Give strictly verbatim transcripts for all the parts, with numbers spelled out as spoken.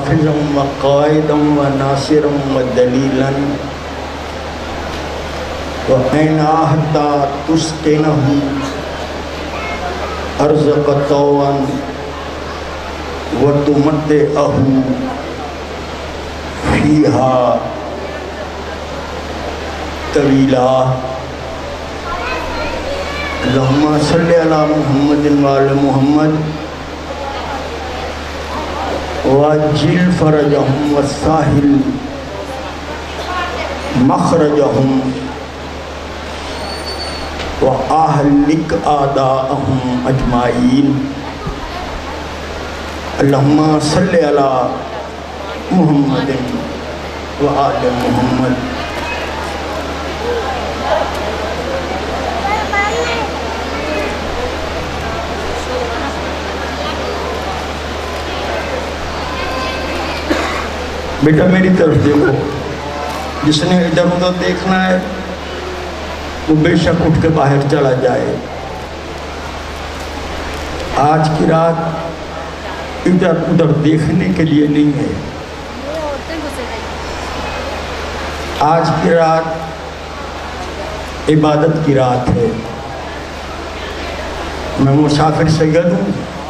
حافظا وقائدا وناصرا ودلیلا وَأَيْنَ أَحْتَى تُسْقِنَهُ أَرْزَقَ طَوًا وَتُمَتِّعَهُ فِيهَا طَوِيلًا اللهم صل على محمد وعلى محمد وعجل فرجهم وسهل مخرجهم وأهلك أعداءهم أجمعين اللهم صل على محمد وعلى محمد بیٹا میری طرف دیکھو، جس نے ادھر ادھر دیکھنا ہے وہ بے شک اٹھ کے باہر چلا جائے۔ آج کی رات ادھر ادھر دیکھنے کے لیے نہیں ہے، آج کی رات عبادت کی رات ہے۔ میں مسافر سید ہوں،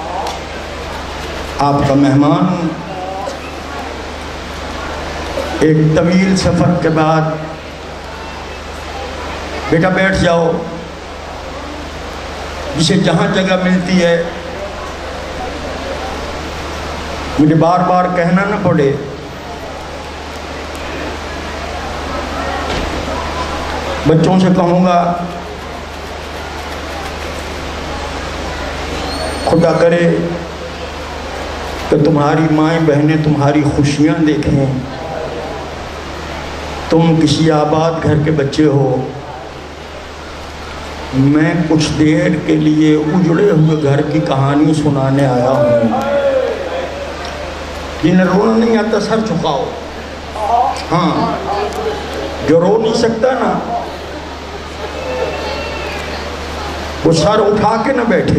آپ کا مہمان ہوں۔ ایک طویل سفر کے بعد بیٹا بیٹھ جاؤ، جسے جہاں جگہ ملتی ہے مجھے بار بار کہنا نہ پڑے۔ بچوں سے کہوں گا خدا کرے کہ تمہاری مائیں بہنیں تمہاری خوشیاں دیکھیں، تم کسی آباد گھر کے بچے ہو، میں کچھ دیر کے لیے اجڑے ہوئے گھر کی کہانی سنانے آیا ہوں۔ جنہیں رونا نہیں آتا سر جھکاؤ، ہاں جو رو نہیں سکتا نا وہ سر اٹھا کے نہ بیٹھے،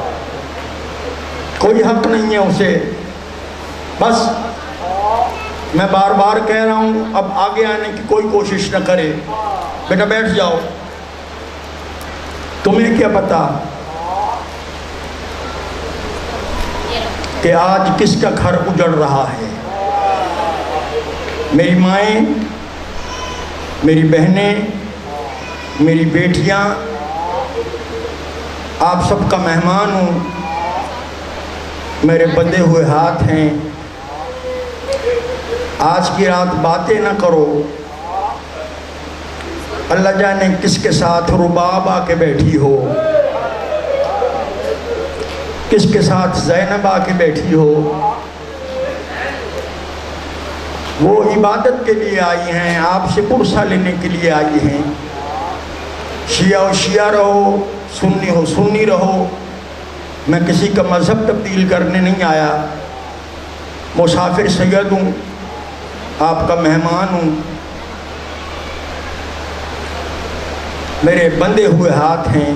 کوئی حق نہیں ہے اسے۔ بس میں بار بار کہہ رہا ہوں، اب آگے آنے کی کوئی کوشش نہ کرے، بیٹا بیٹھ جاؤ۔ تمہیں کیا پتا کہ آج کس کا گھر اجڑ رہا ہے؟ میری مائیں، میری بہنیں، میری بیٹیاں، آپ سب کا مہمان ہوں، میرے بندھے ہوئے ہاتھ ہیں۔ آج کی رات باتیں نہ کرو، اللہ جانے کس کے ساتھ رباب آ کے بیٹھی ہو، کس کے ساتھ زینب آ کے بیٹھی ہو۔ وہ عبادت کے لیے آئی ہیں، آپ سے پرسہ لینے کے لیے آئی ہیں۔ شیعہ و شیعہ رہو، سنی ہو سنی رہو، میں کسی کا مذہب تبدیل کرنے نہیں آیا۔ مسافر سید ہوں، آپ کا مہمان ہوں، میرے بندھے ہوئے ہاتھ ہیں۔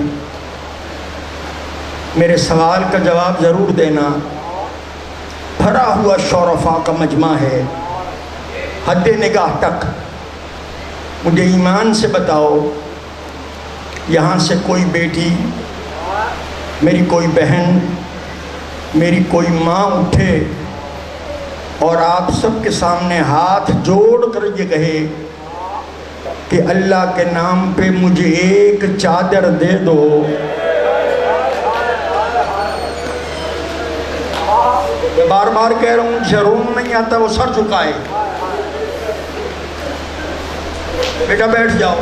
میرے سوال کا جواب ضرور دینا۔ بھرا ہوا شرفاء کا مجمع ہے، حد نگاہ تک مجھے ایمان سے بتاؤ، یہاں سے کوئی بیٹی، میری کوئی بہن، میری کوئی ماں اٹھے اور آپ سب کے سامنے ہاتھ جوڑ کر یہ کہے کہ اللہ کے نام پہ مجھے ایک چادر دے دو، میں بار بار کہہ رہا ہوں جسے رونا نہیں آتا وہ سر جھکائے۔ بیٹا بیٹھ جاؤ،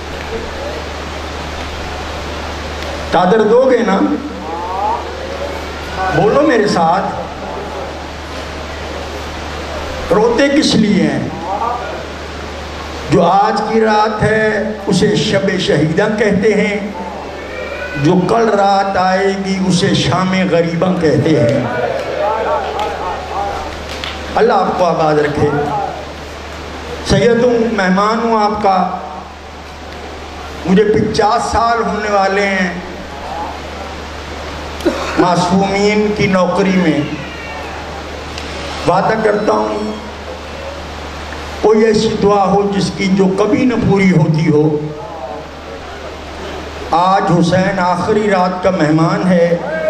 چادر دو گے نا؟ بولو میرے ساتھ، روتے کس لیے ہیں؟ جو آج کی رات ہے اسے شب شہیدہ کہتے ہیں، جو کل رات آئے گی اسے شام غریبہ کہتے ہیں۔ اللہ آپ کو آباد رکھے۔ سید ہوں، مہمان ہوں آپ کا، مجھے پچاس سال ہونے والے ہیں معصومین کی نوکری میں۔ وعدہ کرتا ہوں کوئی ایسی دعا ہو جس کی جو کبھی نہ پوری ہوتی ہو. آج حسین آخری رات کا مہمان ہے.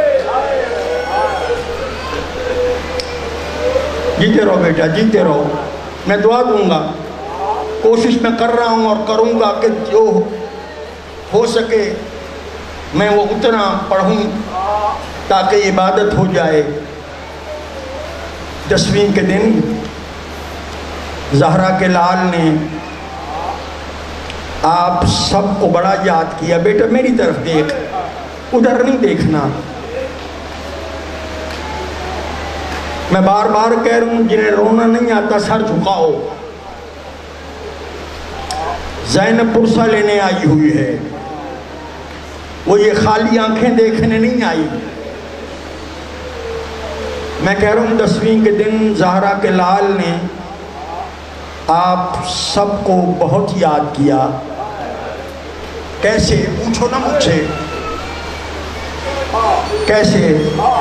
جیتے رہو بیٹا، جیتے رہو. میں دعا دوں گا، کوشش میں کر رہا ہوں اور کروں گا کہ جو ہو سکے میں وہ اتنا پڑھوں تاکہ عبادت ہو جائے. دسویں کے دن زہرا کے لال نے آپ سب کو بڑا یاد کیا. بیٹا میری طرف دیکھ، ادھر نہیں دیکھنا. میں بار بار کہہ رہا ہوں جنہیں رونا نہیں آتا سر جھکاؤ. زینب پرسہ لینے آئی ہوئی ہے، وہ یہ خالی آنکھیں دیکھنے نہیں آئی. میں کہہ رہا ہوں دسویں کے دن زہرا کے لال نے آپ سب کو بہت یاد کیا. کیسے؟ پوچھو نا مجھ سے کیسے.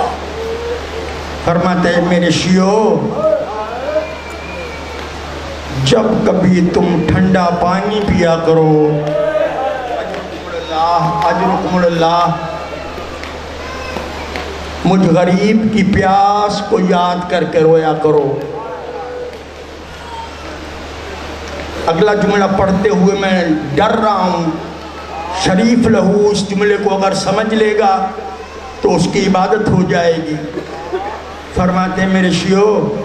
فرماتے ہیں میرے شیعو، جب کبھی تم ٹھنڈا پانی پیا کرو، اجرکم اللہ، مجھ غریب کی پیاس کو یاد کر کے رویا کرو. اگلا جملہ پڑھتے ہوئے میں ڈر رہا ہوں شریف لہو اس جملے کو اگر سمجھ لے گا تو اس کی عبادت ہو جائے گی. فرماتے ہیں میرے شیعو،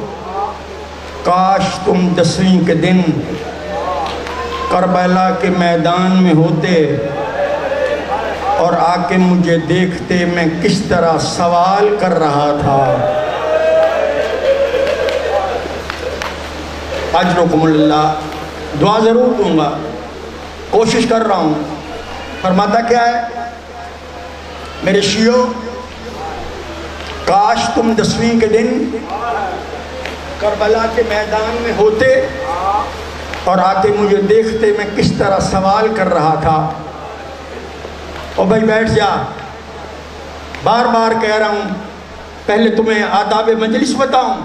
کاش تم دسویں کے دن کربلا کے میدان میں ہوتے اور آ کے مجھے دیکھتے میں کس طرح سوال کر رہا تھا. اجرکم اللہ. دعا ضرور دوں گا، کوشش کر رہا ہوں. فرماتا کیا ہے میرے شیعو، کاش تم دسویں کے دن کربلا کے میدان میں ہوتے اور آتے مجھے دیکھتے میں کس طرح سوال کر رہا تھا. او بھائی بیٹھ جا، بار بار کہہ رہا ہوں. پہلے تمہیں آداب مجلس بتاؤں.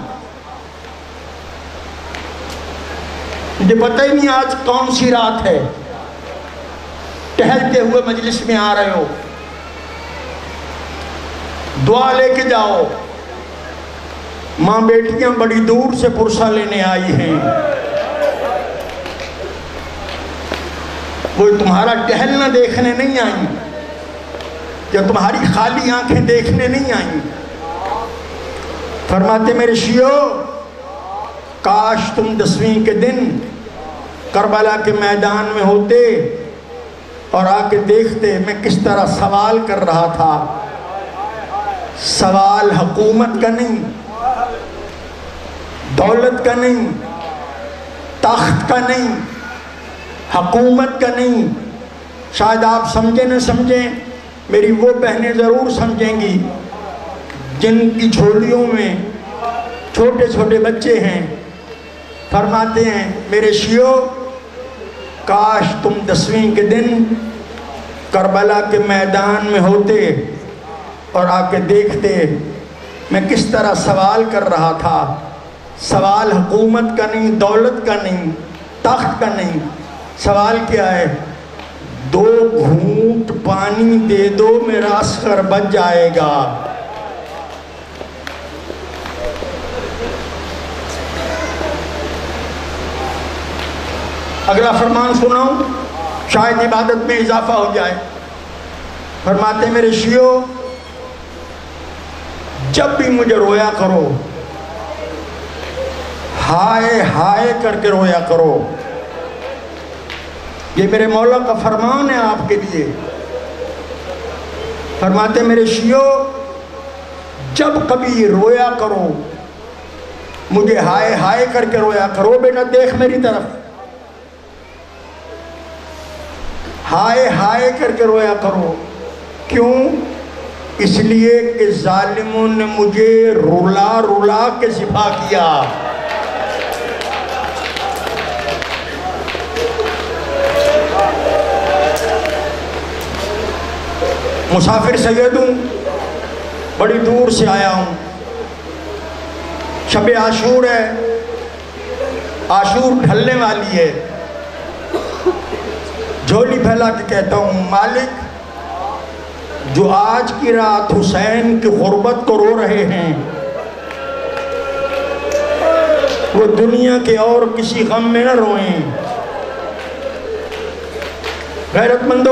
مجھے پتہ ہی نہیں آج کون سی رات ہے، ٹہلتے ہوئے مجلس میں آ رہے ہو. دعا لے کے جاؤ. ماں بیٹیاں بڑی دور سے پرسہ لینے آئی ہیں، وہ تمہارا ٹہلنا دیکھنے نہیں آئیں یا تمہاری خالی آنکھیں دیکھنے نہیں آئیں. فرماتے میرے شیعو، کاش تم دسویں کے دن کربلا کے میدان میں ہوتے اور آ کے دیکھتے میں کس طرح سوال کر رہا تھا. سوال حکومت کا نہیں، دولت کا نہیں، تخت کا نہیں، حکومت کا نہیں. شاید آپ سمجھیں نہ سمجھیں، میری وہ بہنیں ضرور سمجھیں گی جن کی جھولیوں میں چھوٹے چھوٹے بچے ہیں. فرماتے ہیں میرے شیعو، کاش تم دسویں کے دن کربلا کے میدان میں ہوتے اور آ کے دیکھتے میں کس طرح سوال کر رہا تھا. سوال حکومت کا نہیں، دولت کا نہیں، تخت کا نہیں. سوال کیا ہے؟ دو گھونٹ پانی دے دو میرا عسکر بچ جائے گا. اگلا فرمان سناؤں، شاید عبادت میں اضافہ ہو جائے. فرماتے میرے شیعو، جب بھی مجھے رویا کرو، ہائے ہائے کر کے رویا کرو. یہ میرے مولا کا فرمان ہے آپ کے لیے. فرماتے میرے شیعو، جب کبھی رویا کرو مجھے ہائے ہائے کر کے رویا کرو. بیٹا دیکھ میری طرف، ہائے ہائے کر کے رویا کرو. کیوں؟ اس لیے کہ ظالموں نے مجھے رلا رلا کے ذبح کیا. مسافر سید ہوں، بڑی دور سے آیا ہوں. شب عاشور ہے، عاشور ڈھلنے والی ہے، جھولی پھیلا کے کہتا ہوں مالک جو آج کی رات حسین کی غربت کو رو رہے ہیں وہ دنیا کے اور کسی غم میں نہ روئیں۔ غیرت مندو،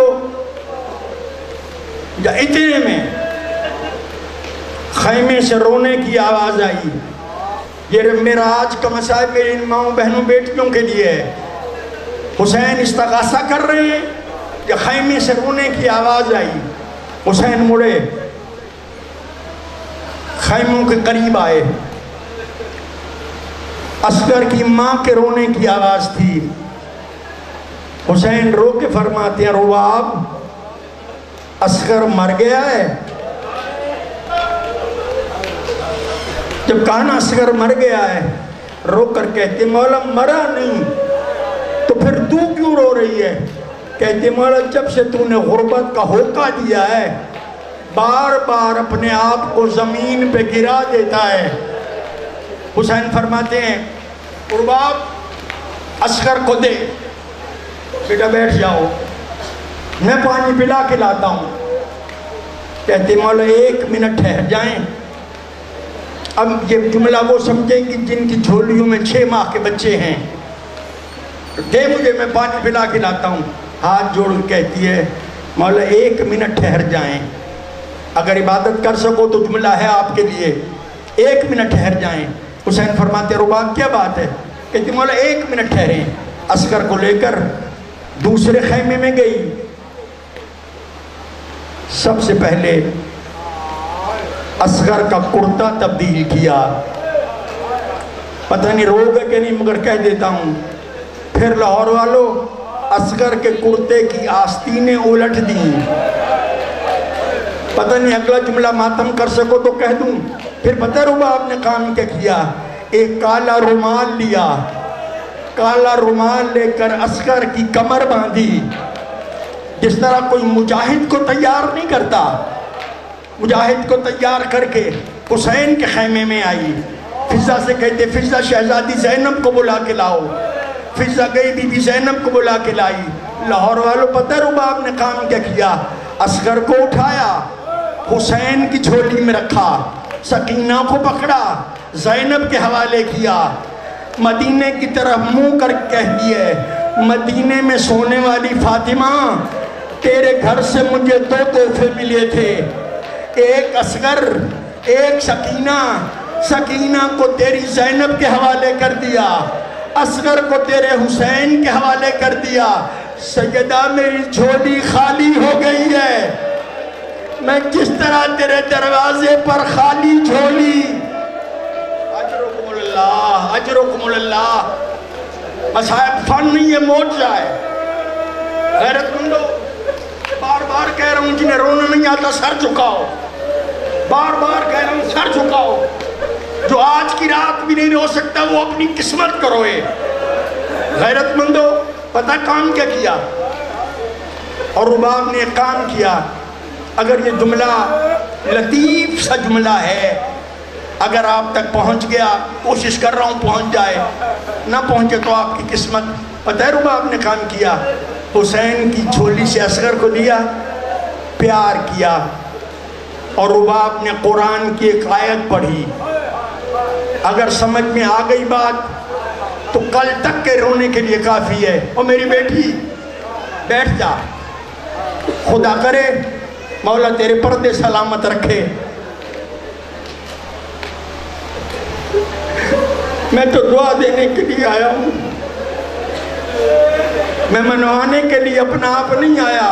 یا اتنے میں خیمے سے رونے کی آواز آئی۔ یہ میرا آج کا مسائل میری ان ماؤں بہنوں بیٹیوں کے لیے ہے۔ حسین استغاثہ کر رہے ہیں یا خیمے سے رونے کی آواز آئی۔ حسین مڑے، خیموں کے قریب آئے، اصغر کی ماں کے رونے کی آواز تھی۔ حسین رو کے فرماتے ہیں رواب اصغر مر گیا ہے؟ جب کہا نا اصغر مر گیا ہے، رو کر کہتے مولا مرا نہیں تو پھر تو کیوں رو رہی ہے؟ کہتے مولا جب سے تو نے غربت کا ہوکا دیا ہے بار بار اپنے آپ کو زمین پہ گرا دیتا ہے۔ حسین فرماتے ہیں رباب اصغر کو دے، بیٹا بیٹھ جاؤ میں پانی پلا کے لاتا ہوں۔ کہتے مولا ایک منٹ ٹھہر جائیں۔ اب یہ جملہ وہ سمجھیں کہ جن کی جھولیوں میں چھ ماہ کے بچے ہیں، دے مجھے میں پانی پلا کے لاتا ہوں۔ ہاتھ جوڑ کہتی ہے مولا ایک منٹ ٹھہر جائیں، اگر عبادت کر سکو تو جملہ ہے آپ کے لیے، ایک منٹ ٹھہر جائیں۔ حسین فرماتے رباب کیا بات ہے؟ کہتی مولا ایک منٹ ٹھہریں۔ اصغر کو لے کر دوسرے خیمے میں گئی، سب سے پہلے اصغر کا کرتا تبدیل کیا۔ پتہ نہیں روگا کہ نہیں مگر کہہ دیتا ہوں، پھر لاہور والوں اصغر کے کرتے کی آستینیں الٹ دیں۔ پتہ نہیں اگلا جملہ ماتم کر سکو تو کہہ دوں۔ پھر پتہ رباب نے کام کیا کیا، ایک کالا رومال لیا، کالا رومال لے کر اصغر کی کمر باندھی۔ جس طرح کوئی مجاہد کو تیار نہیں کرتا، مجاہد کو تیار کر کے حسین کے خیمے میں آئی۔ فضا سے کہتے فضا شہزادی زینب کو بلا کے لاؤ۔ فضا گئی بی بی زینب کو بلا کے لائی۔ لاہور والوں پتہ رباب نے کام کیا کیا، اصغر کو اٹھایا، حسین کی جھولی میں رکھا، سکینہ کو پکڑا، زینب کے حوالے کیا، مدینے کی طرف منہ کر کہہ دیے مدینے میں سونے والی فاطمہ تیرے گھر سے مجھے دو تحفے ملے تھے، ایک اصغر ایک سکینہ۔ سکینہ کو تیری زینب کے حوالے کر دیا، اصغر کو تیرے حسین کے حوالے کر دیا۔ سیدہ میری جھولی خالی ہو گئی ہے، میں کس طرح تیرے دروازے پر خالی جھولی۔ اجرکم اللہ اجرکم اللہ، مصائب فن نہیں ہے معجزہ ہے۔ غیرت مندو، بار بار کہہ رہا ہوں جنہیں رونا نہیں آتا سر جھکاؤ، بار بار کہہ رہا ہوں سر جھکاؤ۔ جو آج کی رات بھی نہیں رو سکتا وہ اپنی قسمت کو روئے۔ غیرت مندو، پتہ کام کیا کیا؟ اور رباب نے کام کیا۔ اگر یہ جملہ لطیف سا جملہ ہے، اگر آپ تک پہنچ گیا، کوشش کر رہا ہوں پہنچ جائے، نہ پہنچے تو آپ کی قسمت۔ پتہ ہے رباب نے کام کیا، حسین کی جھولی سے اصغر کو لیا، پیار کیا، اور رباب نے قرآن کی ایک آیت پڑھی۔ اگر سمجھ میں آ گئی بات تو کل تک کے رونے کے لیے کافی ہے۔ اور میری بیٹی بیٹھ جا، خدا کرے مولا تیرے پردے سلامت رکھے۔ میں تو دعا دینے کے لیے آیا ہوں، میں منوانے کے لیے اپنا آپ نہیں آیا۔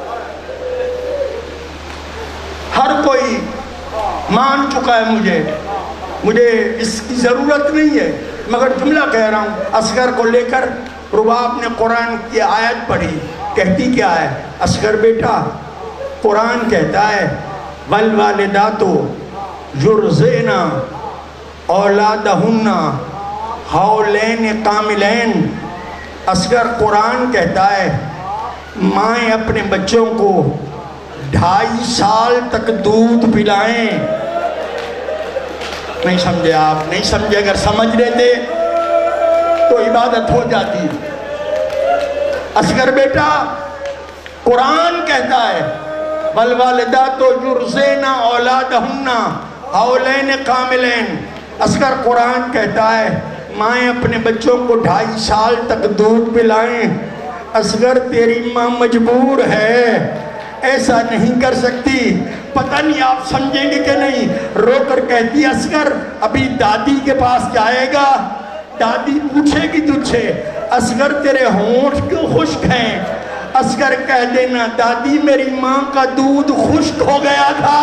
ہر کوئی مان چکا ہے مجھے، مجھے اس کی ضرورت نہیں ہے، مگر جملہ کہہ رہا ہوں۔ اصغر کو لے کر رباب نے قرآن کی آیت پڑھی، کہتی کیا ہے؟ اصغر بیٹا، قرآن کہتا ہے والوالدات یرضعن اولادہن حولین کاملین۔ اصغر قرآن کہتا ہے مائیں اپنے بچوں کو ڈھائی سال تک دودھ پلائیں۔ نہیں سمجھے آپ، نہیں سمجھے، اگر سمجھ لیتے تو عبادت ہو جاتی۔ اصغر بیٹا قرآن کہتا ہے والوالدات یرضعن اولادہن حولین کاملین۔ اصغر قرآن کہتا ہے مائیں اپنے بچوں کو ڈھائی سال تک دودھ پلائیں۔ اصغر تیری ماں مجبور ہے، ایسا نہیں کر سکتی۔ پتہ نہیں آپ سمجھیں گے کہ نہیں، رو کر کہتی اصغر ابھی دادی کے پاس جائے گا، دادی پوچھے گی تجھ سے اصغر تیرے ہونٹ کیوں خشک ہیں؟ اصغر کہہ دینا دادی میری ماں کا دودھ خشک ہو گیا تھا۔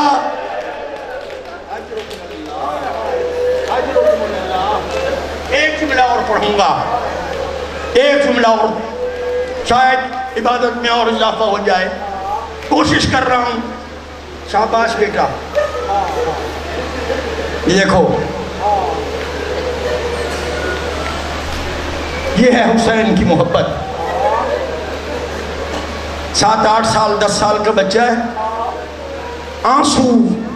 ایک جملہ اور پڑھوں گا، ایک جملہ اور، شاید عبادت میں اور اضافہ ہو جائے، کوشش کر رہا ہوں۔ شاباش بیٹا، یہ دیکھو یہ ہے حسین کی محبت۔ سات آٹھ سال دس سال کا بچہ ہے، آنسو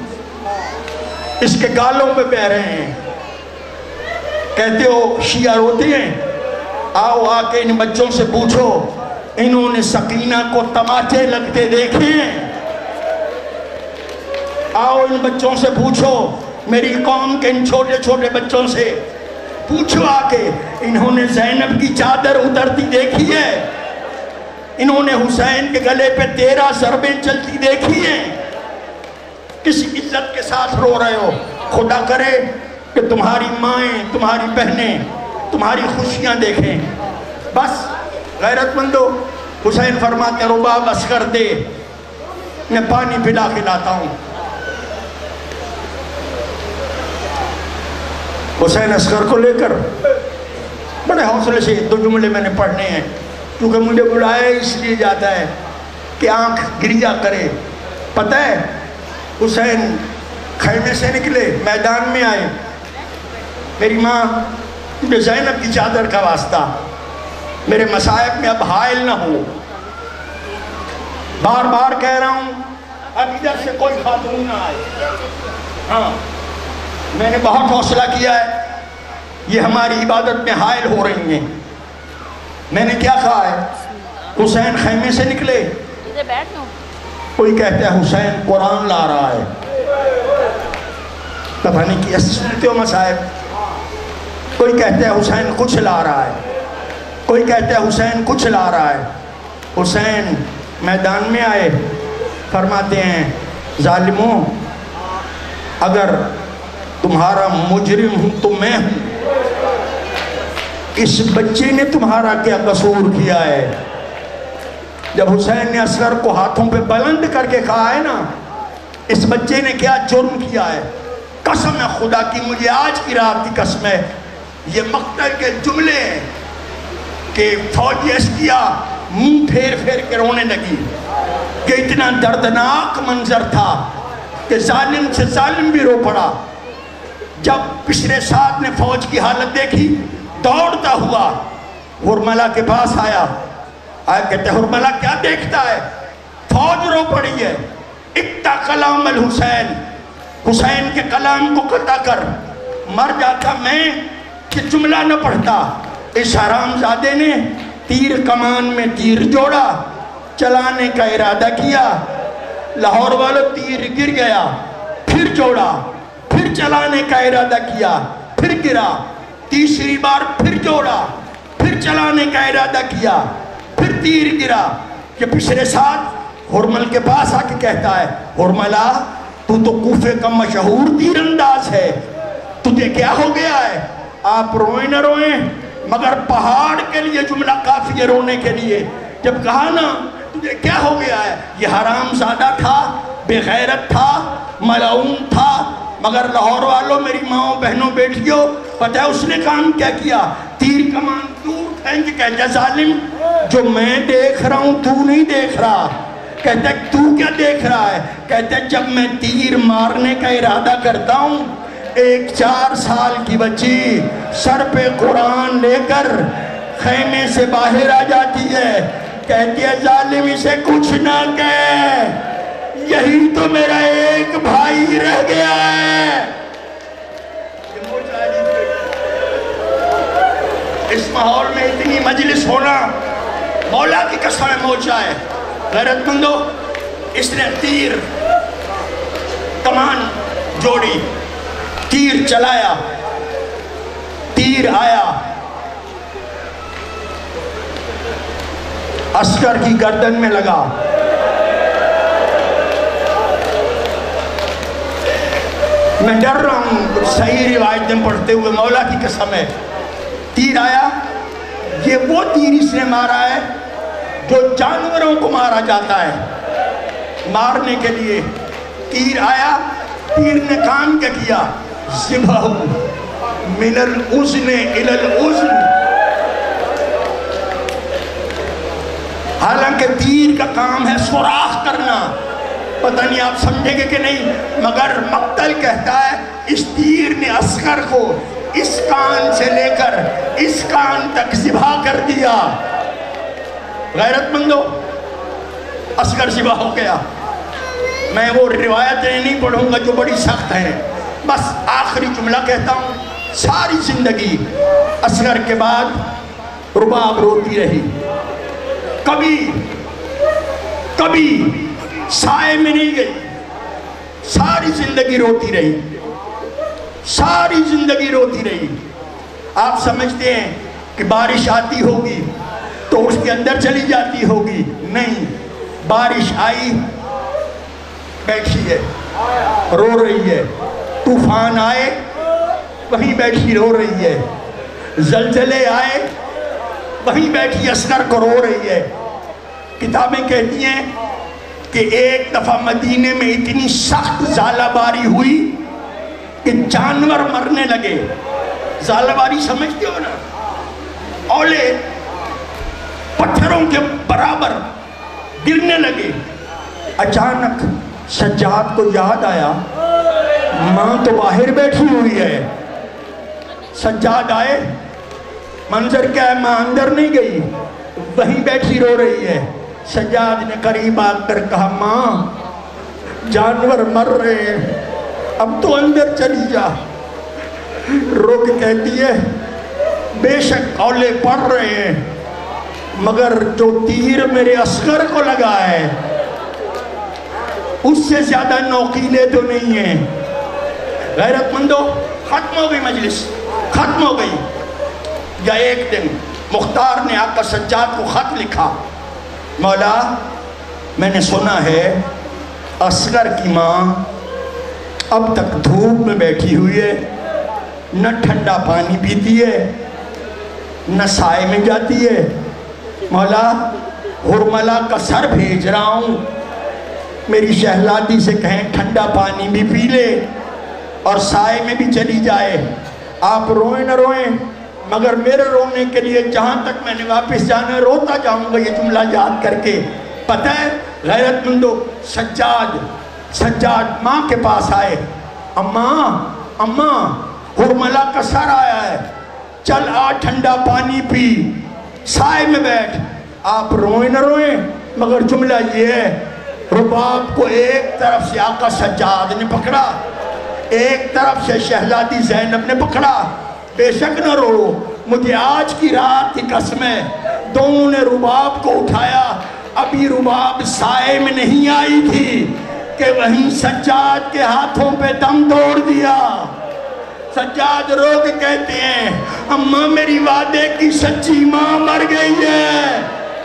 اس کے گالوں پہ بہہ رہے ہیں۔ کہتے ہو شیعہ روتے ہیں، آؤ آ کے ان بچوں سے پوچھو انہوں نے سکینہ کو تماچے لگتے دیکھے ہیں؟ آؤ ان بچوں سے پوچھو، میری قوم کے ان چھوٹے چھوٹے بچوں سے پوچھو آ کے انہوں نے زینب کی چادر اترتی دیکھی ہے؟ انہوں نے حسین کے گلے پہ تیرہ ضربیں چلتی دیکھی ہیں؟ کس عزت کے ساتھ رو رہے ہو؟ خدا کرے کہ تمہاری مائیں، تمہاری بہنیں تمہاری خوشیاں دیکھیں۔ بس غیرت مندو، حسین فرماتے رباب اصغر دے، میں پانی پلا کے لاتا ہوں۔ حسین اصغر کو لے کر بڑے حوصلے سے دو جملے میں نے پڑھنے ہیں، کیونکہ مجھے بلایا اس لیے جاتا ہے کہ آنکھ گریا کرے۔ پتہ ہے حسین خیمے سے نکلے، میدان میں آئے، میری ماں مجھے زینب کی چادر کا واسطہ، میرے مصائب میں اب حائل نہ ہو، بار بار کہہ رہا ہوں اب ادھر سے کوئی خاتون نہ آئے۔ ہاں میں نے بہت حوصلہ کیا ہے، یہ ہماری عبادت میں حائل ہو رہی ہیں۔ میں نے کیا کہا ہے؟ حسین خیمے سے نکلے، کوئی کہتا ہے حسین قرآن لا رہا ہے، پتہ نہیں کی سنتے ہو مصائب، کوئی کہتا ہے حسین کچھ لا رہا ہے، کوئی کہتا ہے حسین کچھ لا رہا ہے۔ حسین میدان میں آئے، فرماتے ہیں ظالموں اگر تمہارا مجرم ہوں تو میں ہوں، اس بچے نے تمہارا کیا قصور کیا ہے؟ جب حسین نے اصغر کو ہاتھوں پہ بلند کر کے کہا ہے نا اس بچے نے کیا جرم کیا ہے، قسم ہے خدا کی، مجھے آج کی رات کی قسم ہے، یہ مقتل کے جملے ہیں کہ فوجی اشکیا منہ پھیر پھیر کے رونے لگی، کہ اتنا دردناک منظر تھا کہ ظالم سے ظالم بھی رو پڑا۔ جب پچھلے ساتھ نے فوج کی حالت دیکھی، دوڑتا ہوا ہرملہ کے پاس آیا، آیا کہتے ہیں ہرملہ کیا دیکھتا ہے؟ فوج رو پڑی ہے، اقطع کلام الحسین، حسین کے کلام کو قطع کر، مر جاتا میں کہ جملہ نہ پڑھتا۔ اس حرام زادے نے تیر کمان میں تیر جوڑا، چلانے کا ارادہ کیا، لاہور والوں تیر گر گیا، پھر جوڑا، پھر چلانے کا ارادہ کیا، پھر گرا، تیسری بار پھر جوڑا، پھر چلانے کا ارادہ کیا، پھر تیر گرا۔ کہ پچھلے ساتھ ہرمل کے پاس آ کے کہتا ہے ہرملہ تو تو کوفے کا مشہور تیر انداز ہے، تجھے کیا ہو گیا ہے؟ آپ روئیں نہ روئیں مگر پہاڑ کے لیے جملہ کافی ہے رونے کے لیے۔ جب کہا نا تجھے کیا ہو گیا ہے، یہ حرام زادہ تھا، بے غیرت تھا، ملعون تھا، مگر لاہور والوں، میری ماں بہنوں بیٹھیوں، پتہ ہے اس نے کام کیا کیا؟ تیر کمان دور پھینک کہتا ہے ظالم جو میں دیکھ رہا ہوں تو نہیں دیکھ رہا۔ کہتا ہے تو کیا دیکھ رہا ہے؟ کہتا ہے جب میں تیر مارنے کا ارادہ کرتا ہوں، ایک چار سال کی بچی سر پہ قرآن لے کر خیمے سے باہر آ جاتی ہے، کہتی ہے ظالم اسے کچھ نہ کہہ، یہی تو میرا ایک بھائی رہ گیا ہے۔ اس ماحول میں اتنی مجلس ہونا مولا کی قسم موجہ ہے۔ غیرت مندو، اس نے تیر کمان جوڑی، تیر چلایا، تیر آیا، عسکر کی گردن میں لگا۔ میں ڈر رہا ہوں صحیح روایتیں پڑھتے ہوئے، مولا کی قسم ہے، تیر آیا۔ یہ وہ تیر اس نے مارا ہے جو جانوروں کو مارا جاتا ہے مارنے کے لیے۔ تیر آیا، تیر نے کام کیا کیا، ذبح من الاذن الی الاذن۔ حالانکہ تیر کا کام ہے سوراخ کرنا، پتہ نہیں آپ سمجھیں گے کہ نہیں، مگر مقتل کہتا ہے اس تیر نے عسکر کو اس کان سے لے کر اس کان تک ذبح کر دیا۔ غیرت مندو، عسکر ذبح ہو گیا۔ میں وہ روایتیں نہیں پڑھوں گا جو بڑی سخت ہیں، بس آخری جملہ کہتا ہوں، ساری زندگی عسکر کے بعد رباب روتی رہی، کبھی کبھی سائے میں نہیں گئی، ساری زندگی روتی رہی، ساری زندگی روتی رہی۔ آپ سمجھتے ہیں کہ بارش آتی ہوگی تو اس کے اندر چلی جاتی ہوگی، نہیں، بارش آئی بیٹھی ہے رو رہی ہے، طوفان آئے وہیں بیٹھی رو رہی ہے، زلزلے آئے وہیں بیٹھی عسکر کو رو رہی ہے۔ کتابیں کہتی ہیں کہ ایک دفعہ مدینے میں اتنی سخت ژالہ باری ہوئی کہ جانور مرنے لگے۔ ژالہ باری سمجھتے ہو نا، اولے پتھروں کے برابر گرنے لگے۔ اچانک سجاد کو یاد آیا ماں تو باہر بیٹھی ہوئی ہے۔ سجاد آئے، منظر کیا ہے، ماں اندر نہیں گئی، وہیں بیٹھی رو رہی ہے۔ سجاد نے قریب آ کر کہا ماں جانور مر رہے ہیں، اب تو اندر چلی جا۔ رو کے کہتی ہے بے شک اولے پڑ رہے ہیں، مگر جو تیر میرے عسکر کو لگا ہے اس سے زیادہ نوکیلے تو نہیں ہیں۔ غیرت مندو، ختم ہو گئی مجلس، ختم ہو گئی۔ یا ایک دن مختار نے آقا سجاد کو خط لکھا، مولا میں نے سنا ہے عسکر کی ماں اب تک دھوپ میں بیٹھی ہوئی ہے، نہ ٹھنڈا پانی پیتی ہے نہ سائے میں جاتی ہے، مولا ہرملہ کا سر بھیج رہا ہوں، میری شہزادی سے کہیں ٹھنڈا پانی بھی پی لے اور سائے میں بھی چلی جائے۔ آپ روئیں نہ روئیں، مگر میرے رونے کے لیے جہاں تک میں نے واپس جانا ہے روتا جاؤں گا یہ جملہ یاد کر کے۔ پتہ ہے غیرت مندو، سجاد سجاد ماں کے پاس آئے، اماں اماں ہرملہ کا سر آیا ہے، چل آ ٹھنڈا پانی پی، سائے میں بیٹھ۔ آپ روئیں نہ روئیں، مگر جملہ یہ ہے، رباب کو ایک طرف سے آقا سجاد نے پکڑا، ایک طرف سے شہزادی زینب نے پکڑا۔ بے شک نہ رو، مجھے آج کی رات کی قسم ہے، دونوں نے رباب کو اٹھایا۔ ابھی رباب سائے میں نہیں آئی تھی کہ وہیں سجاد کے ہاتھوں پہ دم توڑ دیا۔ سجاد رو کے کہتے ہیں اماں میری وعدے کی سچی ماں مر گئی ہے۔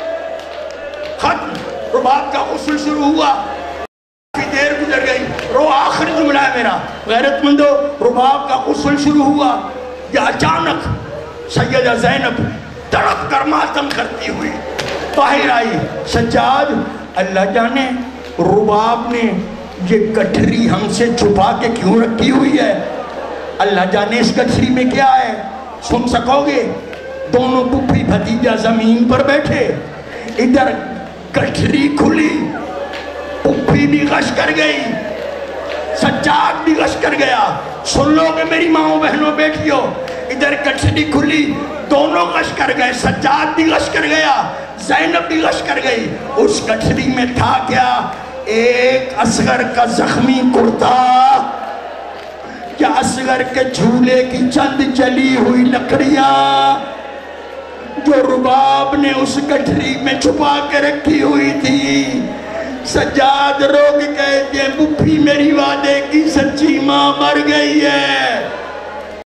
ختم، رباب کا غسل شروع ہوا، کافی دیر گزر گئی، رو آخری جملہ ہے میرا۔ غیرت مندو، رباب کا غسل شروع ہوا، یا اچانک سیدہ زینب تڑپ کر ماتم کرتی ہوئی باہر آئی۔ سجاد اللہ جانے رباب نے یہ گٹھری ہم سے چھپا کے کیوں رکھی ہوئی ہے، اللہ جانے اس گٹھری میں کیا ہے، سن سکو گے؟ دونوں پھپھی بھتیجا زمین پر بیٹھے، ادھر گٹھری کھلی، پھپھی بھی غش کر گئی، سجاد بھی غش کر گیا۔ سن لو کہ میری ماں بہنوں بیٹھیو، ادھر گٹھری کھلی، دونوں غش کر گئے، سجاد بھی غش کر گیا، زینب بھی غش کر گئی۔ اس گٹھری میں تھا کیا؟ ایک اصغر کا زخمی کرتا، کیا اصغر کے جھولے کی چند جلی ہوئی لکڑیاں، جو رباب نے اس گٹھری میں چھپا کے رکھی ہوئی تھی. سجاد رو کے کہتے ہیں پھپھی میری وعدے کی سچی ماں مر گئی ہے.